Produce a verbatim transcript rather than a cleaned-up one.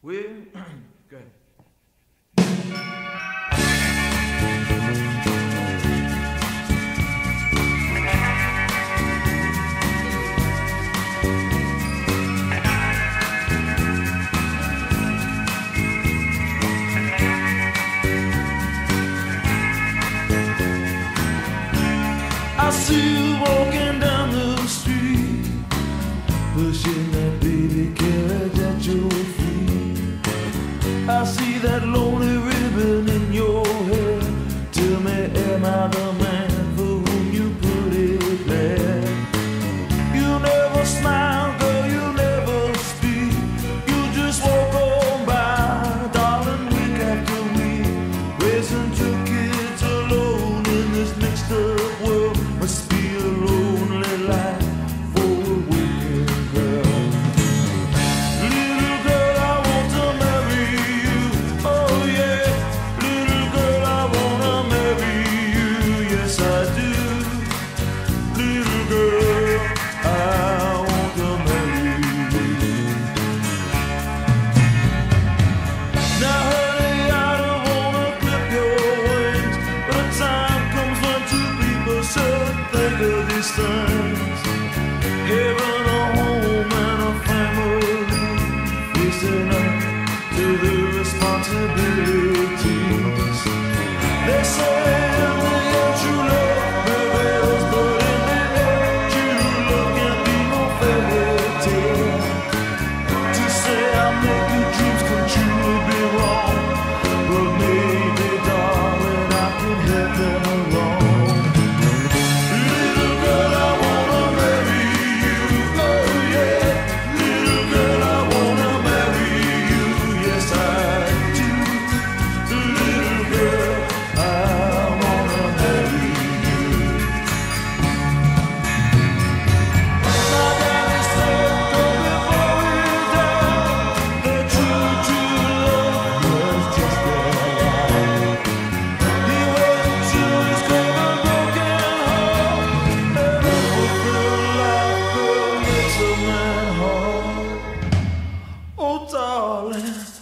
Well, go ahead. I see you walking down the street, pushing that baby carriage at your feet. I see that lonely ribbon in your hair. Tell me, am I the man for whom you put it there? You never smile, girl, you never speak. You just walk on by, darling, week after week. Raising two kids alone in this mixed up world must be a lonely life for a working girl. Little girl, I want to marry you. Oh yeah, little girl, I wanna marry you. Yes, I do. Little girl, I want to marry you. Now, honey, I don't wanna clip your wings, but a time comes when two people should think of these things. Having a home and a family, facing up to the responsibilities. They say in the end true love prevails, but in the end true love can be no fairy tale. To say I make your dreams come true would be wrong, but maybe, darling, I can help them along. Little girl, I wanna marry you. Oh yeah, little girl, I wanna marry you. Yes, I do. Little girl, I wanna marry you. My daddy said, don't before he died, that true, true love was just a lie. He waited till his cold and broken heart, and overfilled life girl makes a man hard. Oh, darling.